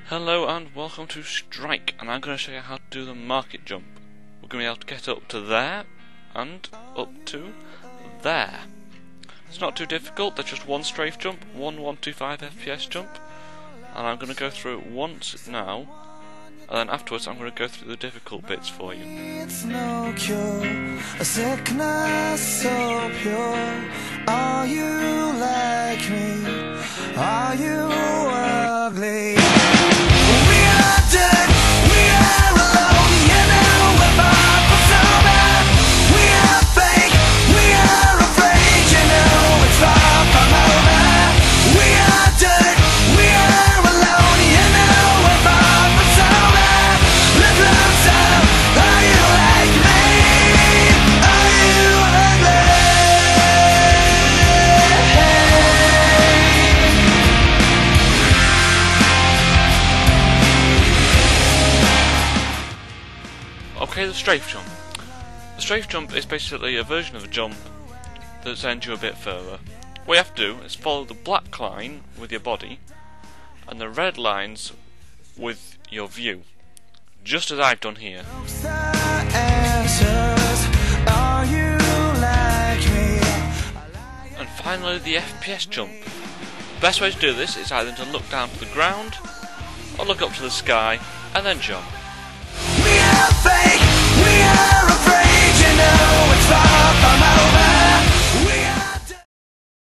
Hello and welcome to Strike, and I'm going to show you how to do the market jump. We're going to be able to get up to there and up to there. It's not too difficult, there's just one strafe jump, one 125 FPS jump, and I'm going to go through it once now, and then afterwards I'm going to go through the difficult bits for you. It's no cure, a sickness so pure. Are you like me? Are you ugly? We are dead, we are alone, you know we're far from sober. We are fake, we are afraid, you know it's far from over. We are dead, we are alone, you know we're far from sober. Look closer, are you like me? Are you ugly? Okay, the strafe jump. The strafe jump is basically a version of a jump that sends you a bit further. What you have to do is follow the black line with your body and the red lines with your view, just as I've done here. And finally the FPS jump. The best way to do this is either to look down to the ground or look up to the sky and then jump. We are fake, we are afraid, you know it's far from over.